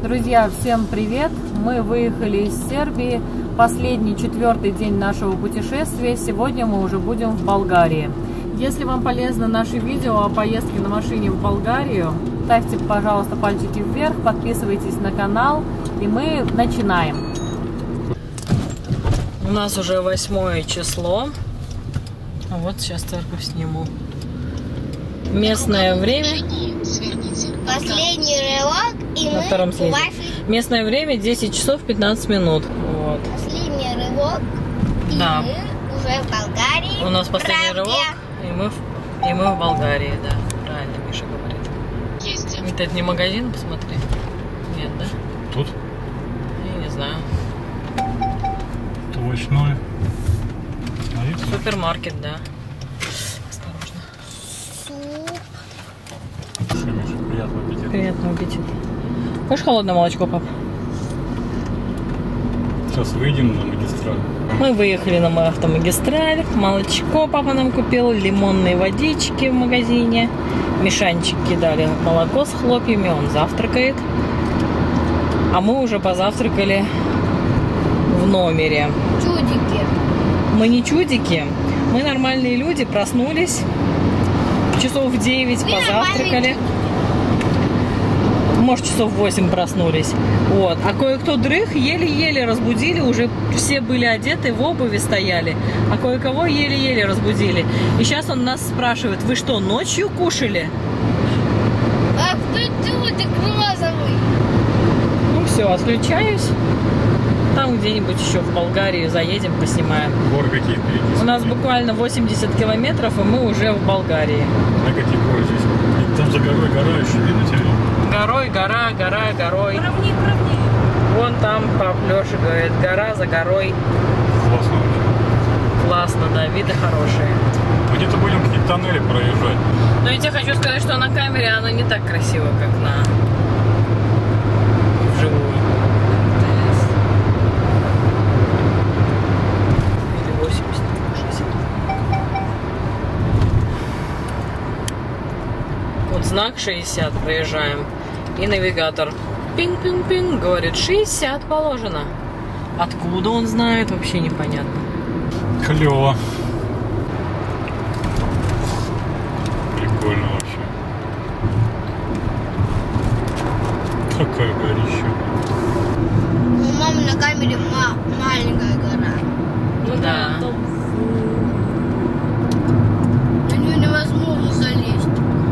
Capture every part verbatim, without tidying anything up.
Друзья, всем привет! Мы выехали из Сербии. Последний, четвертый день нашего путешествия. Сегодня мы уже будем в Болгарии. Если вам полезно наше видео о поездке на машине в Болгарию, ставьте, пожалуйста, пальчики вверх, подписывайтесь на канал, и мы начинаем. У нас уже восьмое число. Вот сейчас церковь сниму. Местное время. Последний рывок, и на мы втором съезде. вашей... Местное время десять часов пятнадцать минут. Вот. Последний рывок, и Да. мы уже в Болгарии. У нас последний Правде. рывок, и мы, в, и мы в Болгарии, да. Правильно Миша говорит. Есть. Это, это не магазин, посмотри. Нет, да? Тут Я не знаю. овощной. Супермаркет, да. Осторожно. Суп. Приятного аппетита. Приятного аппетита. Хочешь холодное молочко, пап? Сейчас выйдем на магистраль. Мы выехали на автомагистраль. Молочко папа нам купил, лимонные водички в магазине. Мишанчик кидали молоко с хлопьями, он завтракает. А мы уже позавтракали в номере. Чудики. Мы не чудики, мы нормальные люди, проснулись часов в девять, Мы позавтракали. Может, часов в восемь проснулись. Вот. А кое-кто дрых, еле-еле разбудили, уже все были одеты, в обуви стояли. А кое-кого еле-еле разбудили. И сейчас он нас спрашивает: вы что, ночью кушали? Ах ты чудик розовый. Ну все, отключаюсь. Там где-нибудь еще в Болгарию заедем, поснимаем. Горы какие впереди. У нас буквально восемьдесят километров, и мы уже в Болгарии. А какие горы здесь? И там за горой гора еще видно тебя? Горой, гора, гора, горой. Равни, равни. Вон там пап Леша говорит, гора за горой. Классно вообще. Классно, да, виды хорошие. Где-то будем какие-то тоннели проезжать. Но я тебе хочу сказать, что на камере оно не так красиво, как на вживую. Или восемьдесят, шестьдесят. Вот знак шестьдесят, проезжаем. И навигатор пинг-пинг-пинг говорит, шестьдесят положено. Откуда он знает, вообще непонятно. Клево. Прикольно вообще. Какая горища. У мамы на камере ма маленькая гора. Ну да. На нее невозможно залезть.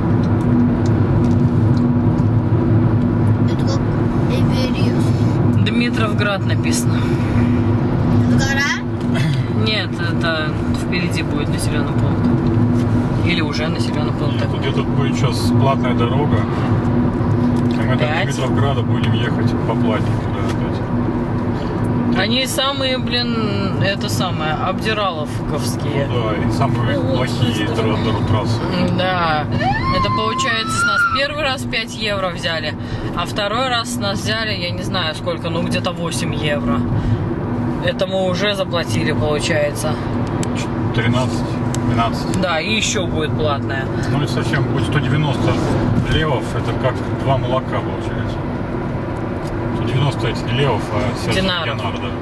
Это как Эверест. Дмитровград написано. Это гора? Нет, это впереди будет населенный пункт. Или уже населенный пункт. Нет, где-то будет сейчас платная дорога. И мы до Пять. Дмитровграда будем ехать по платнику, да, опять. Они самые, блин, это самое, обдираловковские. Ну да, и самые Ну, вот, плохие с той стороны. тра- трассы. Да, это получается с нас первый раз пять евро взяли, а второй раз с нас взяли, я не знаю сколько, ну где-то восемь евро. Это мы уже заплатили, получается. тринадцать, двенадцать. Да, и еще будет платная. Ну и совсем будет сто девяносто левов, это как два молока получается. сто девяносто эти не левов, а семьдесят Динаров. динар, да.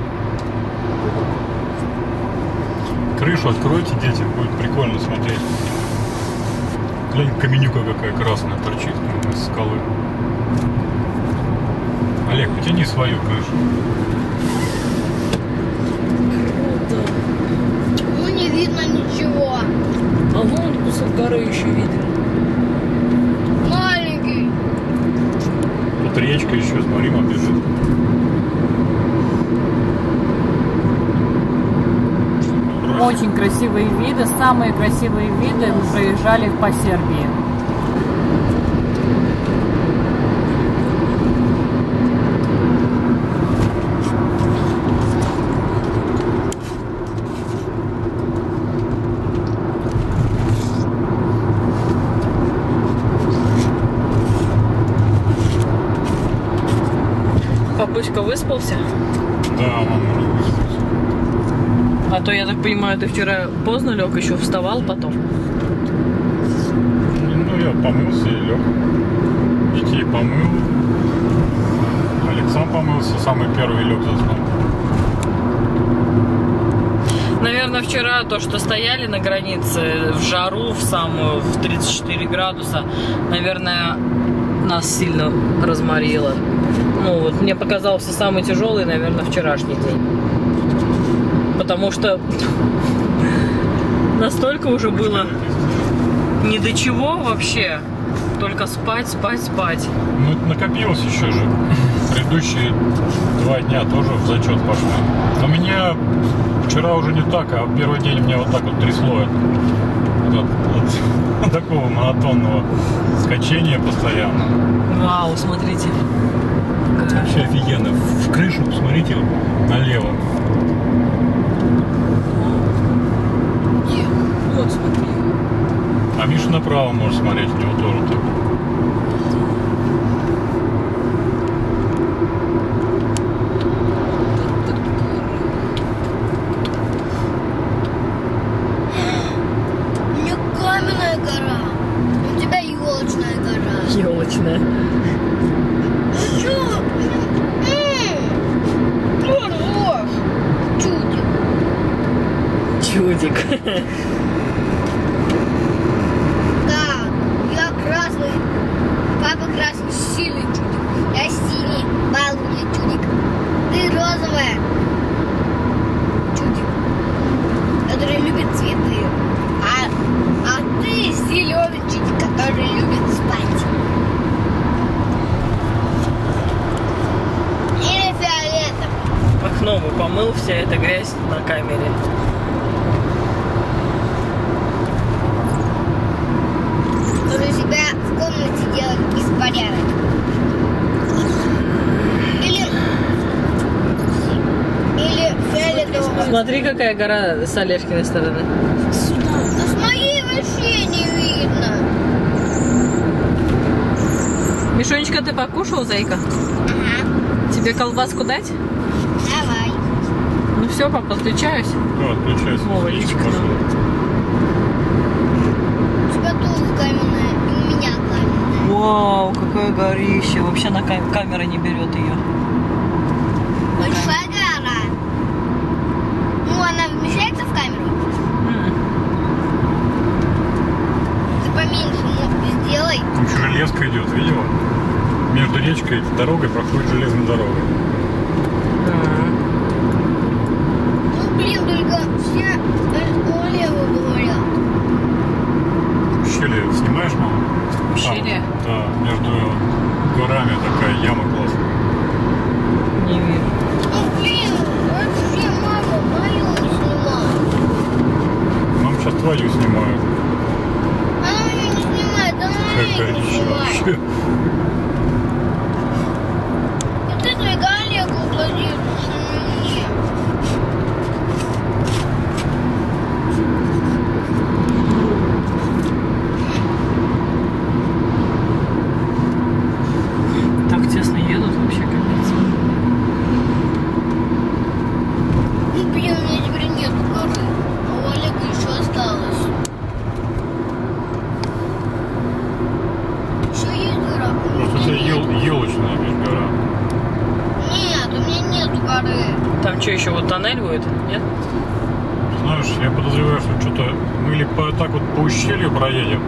Крышу откройте, дети, будет прикольно смотреть. Глянь, каменюка какая красная торчит из скалы. Олег, потяни свою крышу. Ну не видно ничего. А вон кусок горы еще виден. Маленький. Тут речка еще, смотри, он бежит. Очень красивые виды, самые красивые виды мы проезжали по Сербии. Папуська выспался? Да, он может выспаться. А то, я так понимаю, ты вчера поздно лег, еще вставал потом? Ну, я помылся и лег. Детей помыл. самый первый лег заснул. Наверное, вчера то, что стояли на границе в жару, в самую, в тридцать четыре градуса, наверное, нас сильно разморило. Ну, вот мне показался самый тяжелый, наверное, вчерашний день. Потому что настолько уже было ни до чего вообще. Только спать, спать, спать. Ну, это накопилось еще же. Предыдущие два дня тоже в зачет пошли. Но меня вчера уже не так, а первый день меня вот так вот трясло. От, от, от такого монотонного скачения постоянно. Вау, смотрите. Вообще офигенно. В крышу посмотрите налево. Где? Вот, смотри. А Миша направо может смотреть, у него тоже так. У меня каменная гора. У тебя елочная гора. Елочная. Ну чё? Что ржёшь? Чудик. Чудик. Да, я красный. Папа красный, сильный чудик. Я синий, баллонный чудик. Ты розовая. Чудик, который любит цветы. А, а ты зеленый чудик, который любит спать. Или фиолетовый. Окно бы помыл, вся эта грязь на камере. Который себя в комнате делает беспорядок. Или, или фиолетового. Смотри, какая гора с Олежкиной стороны. Сюда. Да с моей вообще не видно. Мишонечка, ты покушал, зайка? Ага. Тебе колбаску дать? Давай. Ну все, папа, отключаюсь. Ну, отключайся. Вова, иди к нам. У тебя тоже каменная, и у меня каменная. Вау, какое горище. Вообще на кам- камера не берет ее. Большая гора. Ну, она вмещается в камеру? Ты поменьше ну, сделай. Там еще железка идет, видела? Между речкой и дорогой проходит железная дорога. Ну, блин, только все Олега говорят. Ущелье снимаешь, мама? Ущелье? Там, да, между горами такая яма классная. Не вижу. Ну, блин, вообще мама мою не снимает. Мам сейчас твою снимают. Она ее не снимает, она Как ее не горище снимает. вообще. И ты только Олегу позируешь, а не мне. Так тесно едут вообще, капец. Ну, блин, у меня теперь нету горы. А у Олега еще осталось. Еще есть гора? Просто у тебя ел, елочная ведь гора. Нет, у меня нету горы. Там что, еще вот тоннель будет? Нет? Знаешь, я подозреваю, что что-то мы или по, так вот по ущелью проедем.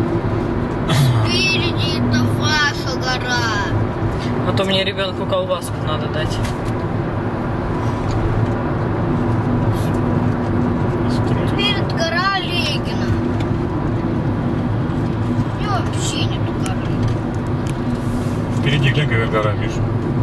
Спереди это ваша гора. А то мне ребенку колбаску надо дать. Строить. Теперь это гора Олегина. У меня вообще нету горы. Впереди глянь, какая гора, Миша.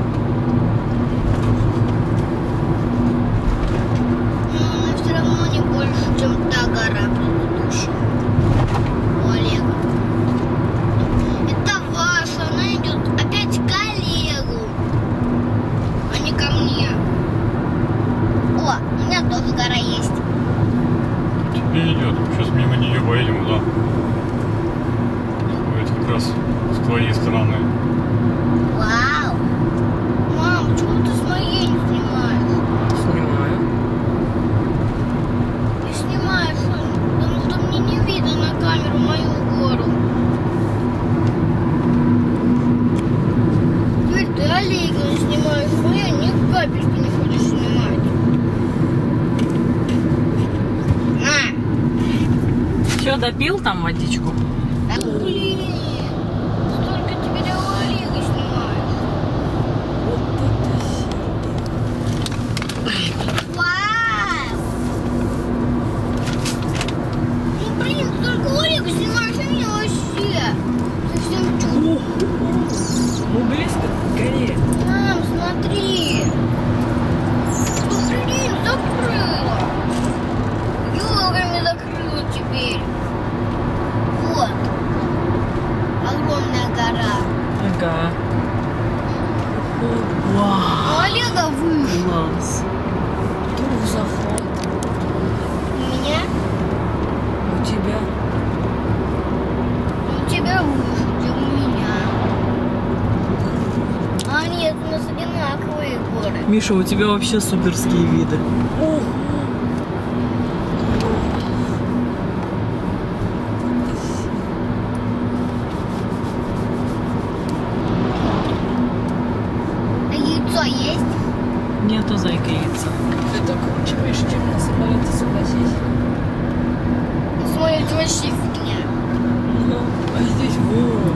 Но она все равно не больше, чем та гора предыдущая. У Олега. Это ваша, она идет опять к Олегу, а не ко мне. О, у меня тоже гора есть. Тебе идет. Сейчас мимо нее поедем, да. Это как раз с твоей стороны. Вау. Мам, почему ты с моей не снимаешь? Снимаю. Ты снимаешь, он Олега снимаешь, моя ни капельки не хочешь снимать. На! Что, допил там водичку? Да, блин, столько теперь Олега снимаешь. Вау! Ну блин, столько Олега снимаешь, а меня вообще совсем чудо. Ну, близко, скорее. Мам, смотри. Ну блин, закрыла. Ёгами закрыла теперь. Вот. Огромная гора. Ага. У Вау. Олега выше. Класс. Тух заход. У меня, У тебя. у тебя выше, чем у меня. А нет, у нас одинаковые горы. Миша, у тебя вообще суперские виды. А яйцо есть? Нету, зайка, яйца. Ты такой чипаешь, чем на самолете, согласись. Ну, смотрите, вообще фигня. Ну, а здесь, во,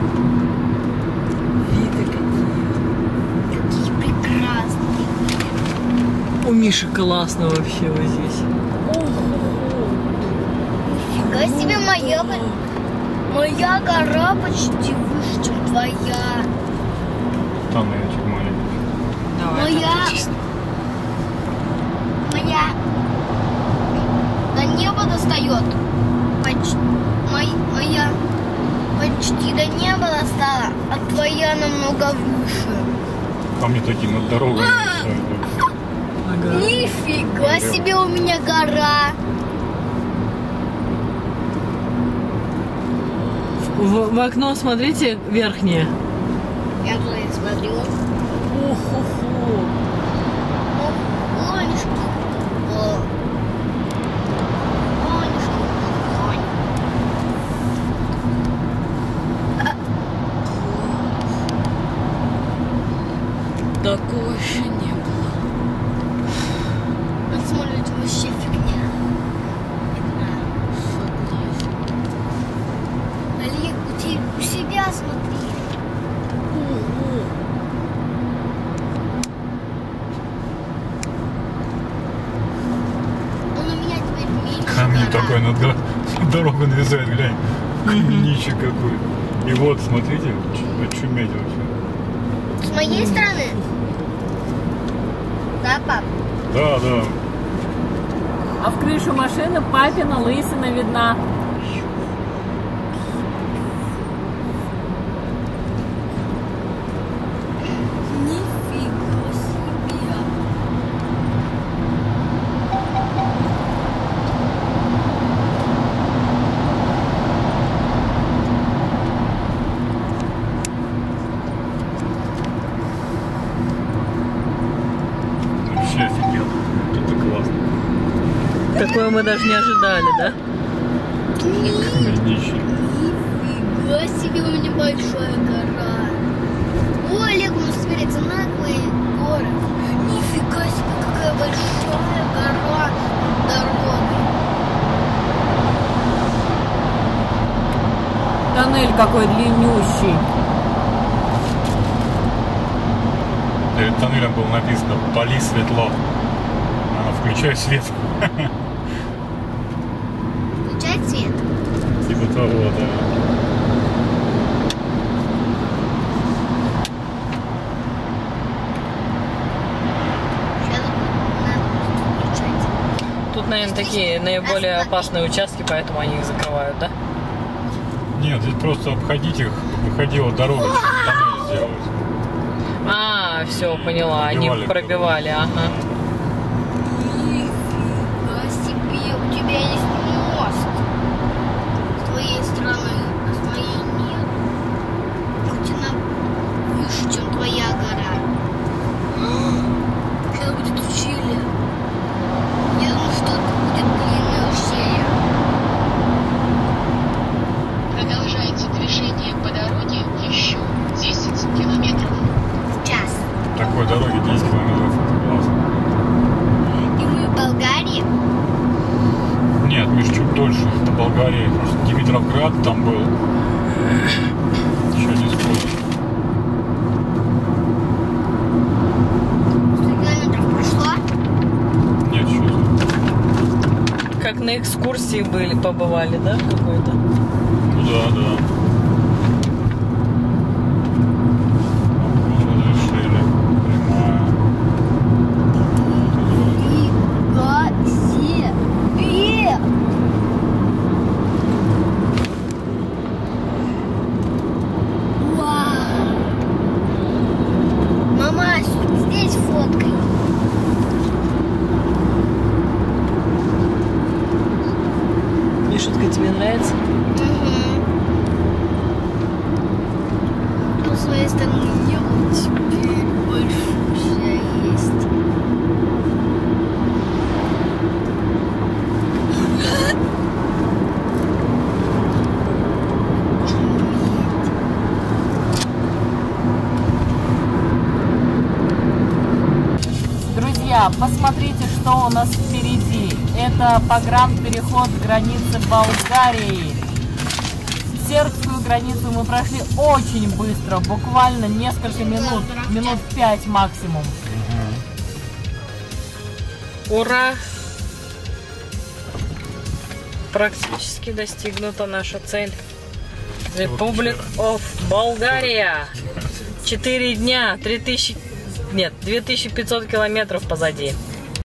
виды какие. Какие прекрасные. У Миши классно вообще вот здесь. Нифига себе, моя, моя гора почти выше, чем твоя. Тоннельчик маленький. Давай, Моя, отлично. моя до неба достает. Почти, моя почти до неба достала, а твоя намного выше. А мне такие над дорогой. Ага. Нифига себе, у меня гора. В, в окно смотрите верхнее. Я туда не смотрю. О-хо-хо. О, Лонюшки. О. Лонюшки. Лонь. Такого еще не было. Вот смотрите, вообще фигня. Фигня. Олег, у, те- у себя смотри. Ого. Он у меня теперь меньше. Камень гора. такой над до- дорогу навязает, глянь. Каменищик какой. И вот, смотрите, ч- очуметь вообще. С моей стороны? Да, пап? Да, да. А в крышу машины папина лысина видна. Нифига себе. Вообще офигел. Это классно. Такое мы даже не ожидали, да? Каменище. Нифига себе, у меня большая гора. О, Олег, у нас теперь одинаковые горы. Нифига себе, какая большая гора над дорогой. Тоннель какой длиннющий. Перед тоннелем было написано «Пали светло». А, включай свет. Включать свет. Типа того, да. Сейчас надо будет включать. Тут, наверное, такие наиболее опасные участки, поэтому они их закрывают, да? Нет, здесь просто обходить их, выходила дорога, тоннель сделать. А, все, поняла. Они Пробивали. пробивали, ага. Нифига себе, у тебя есть мост. С твоей стороны, а с моей нет. Хоть она выше, чем твоя гора. Сейчас будет ущелье. Я думаю, что это будет длинное ущелье. Продолжайте движение по дороге еще десять километров. В час. такой дороги десять километров. Классно. И мы в Болгарии. Нет, Миш, чуть дольше. До Болгарии. Просто Димитровград там был. Еще не скоро. сто километров прошло. Нет, еще. Как на экскурсии были, побывали, да, какой-то? Ну да, да. Разрешили. Прямая. Себе. Вау. Мама, здесь фоткай. Мишутка, тебе нравится? Угу. С своей стороны небо теперь большущее есть. Друзья, посмотрите, что у нас впереди. Это погранпереход границы Болгарии. Сербскую границу мы прошли очень быстро, буквально несколько минут, минут пять максимум. Ура! Практически достигнута наша цель. Republic of Bulgaria. Четыре дня, три тысячи, нет, две тысячи пятьсот километров позади.